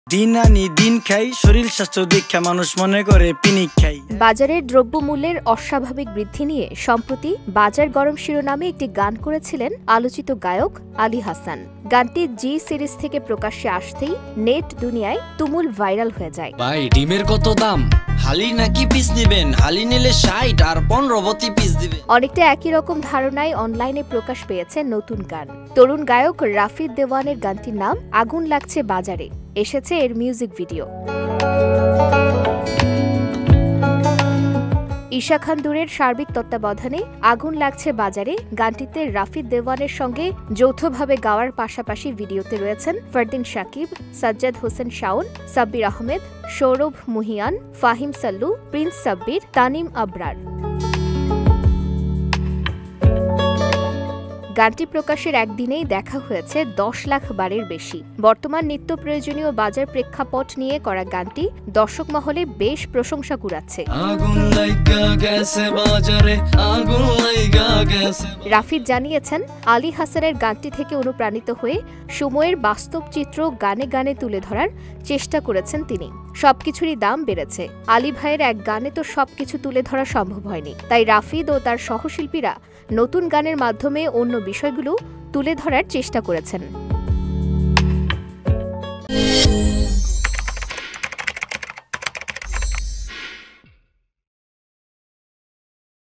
দিন আনি দিন খাই, শরীর স্বাস্থ্য দীক্ষা মানুষ মনে করে পিনিক খাই। বাজারের দ্রব্যমূল্যের অস্বাভাবিক বৃদ্ধি নিয়ে সম্প্রতি বাজার গরম শিরোনামে একটি গান করেছিলেন আলোচিত গায়ক আলী হাসান। গানটি জি সিরিজ থেকে প্রকাশ্যে আসতেই নেট দুনিয়ায় তুমুল ভাইরাল হয়ে যায়। ভাই ডিমের কত দাম? হালি নাকি পিস নেবেন? হালি নিলে ৬০ আর ১৫ পিস দিবেন। অনেকটা একই রকম ধারণায় অনলাইনে প্রকাশ পেয়েছে নতুন গান। তরুণ গায়ক রাফি দেওয়ানের গানটির নাম আগুন লাগছে বাজারে। এসেছে এর মিউজিক ভিডিও। ঈশা খান দূরের সার্বিক তত্ত্বাবধানে আগুন লাগছে বাজারে গানটিতে রাফি দেওয়ানের সঙ্গে যৌথভাবে গাওয়ার পাশাপাশি ভিডিওতে রয়েছেন ফারদিন শাকিব, সাজ্জাদ হোসেন শাওন, সাব্বির আহমেদ, সৌরভ মুহিয়ান, ফাহিম সাল্লু, প্রিন্স সাব্বির, তানিম আবরার। গানটি প্রকাশের একদিনেই দেখা হয়েছে ১০ লাখ বারের বেশি। বর্তমান নিত্য প্রয়োজনীয় বাজার প্রেক্ষাপট নিয়ে করা গানটি দর্শক মহলে বেশ প্রশংসা কুড়াচ্ছে। রাফিদ জানিয়েছেন, আলী হাসানের গানটি থেকে অনুপ্রাণিত হয়ে সময়ের বাস্তব চিত্র গানে গানে তুলে ধরার চেষ্টা করেছেন তিনি। সবকিছুরই দাম বেড়েছে। আলী ভাইয়ের এক গানে তো সবকিছু তুলে ধরা সম্ভব হয়নি, তাই রাফিদ ও তার সহশিল্পীরা নতুন গানের মাধ্যমে অন্য বিষয়গুলো তুলে ধরার চেষ্টা করেছেন।